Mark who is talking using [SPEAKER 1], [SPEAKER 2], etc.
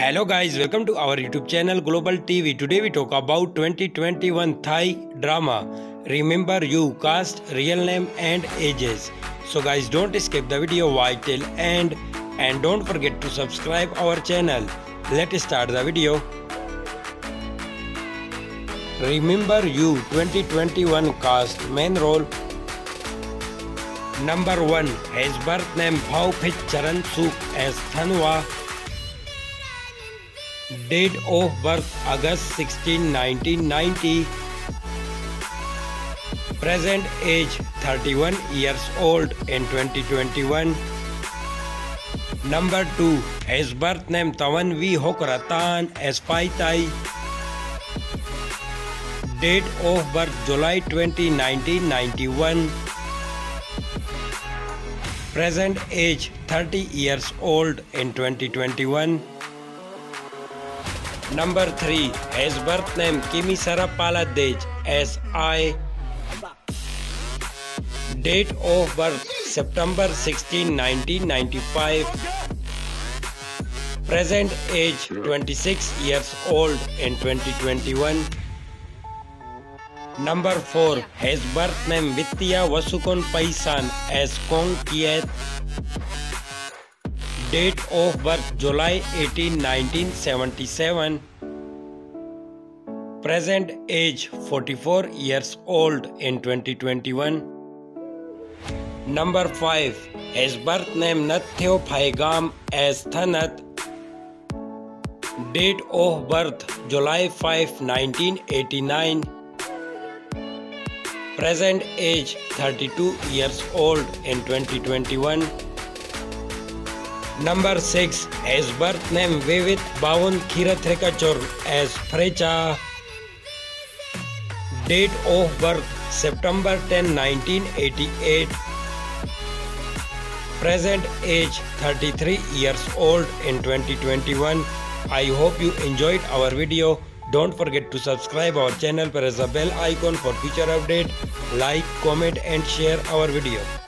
[SPEAKER 1] Hello guys, welcome to our YouTube channel Global TV. Today we talk about 2021 Thai drama Remember You, cast, real name and ages. So guys, don't skip the video, watch till end and don't forget to subscribe our channel. Let's start the video. Remember You 2021 cast, main role. Number 1, his birth name Bhaupit Charan Suk as Thanwa. Date of birth August 16, 1990. Present age 31 years old in 2021. Number 2, his birth name Tawan V Hokratan as Pai Tai. Date of birth July 20, 1991. Present age 30 years old in 2021. Number 3, his birth name Kimisara Paladej as I. Date of birth September 16, 1995. Present age 26 years old in 2021. Number 4, his birth name Vidya Vasukon Paisan as Kong Kiet. Date of birth July 18, 1977. Present age 44 years old in 2021. Number 5, his birth name Nathyo Phaigam as Thanat. Date of birth July 5, 1989. Present age 32 years old in 2021. Number 6, his birth name Vivit Bawun Khirathrekachur as Frecha. Date of birth September 10, 1988. Present age 33 years old in 2021. I hope you enjoyed our video. Don't forget to subscribe our channel, press the bell icon for future update, like, comment and share our video.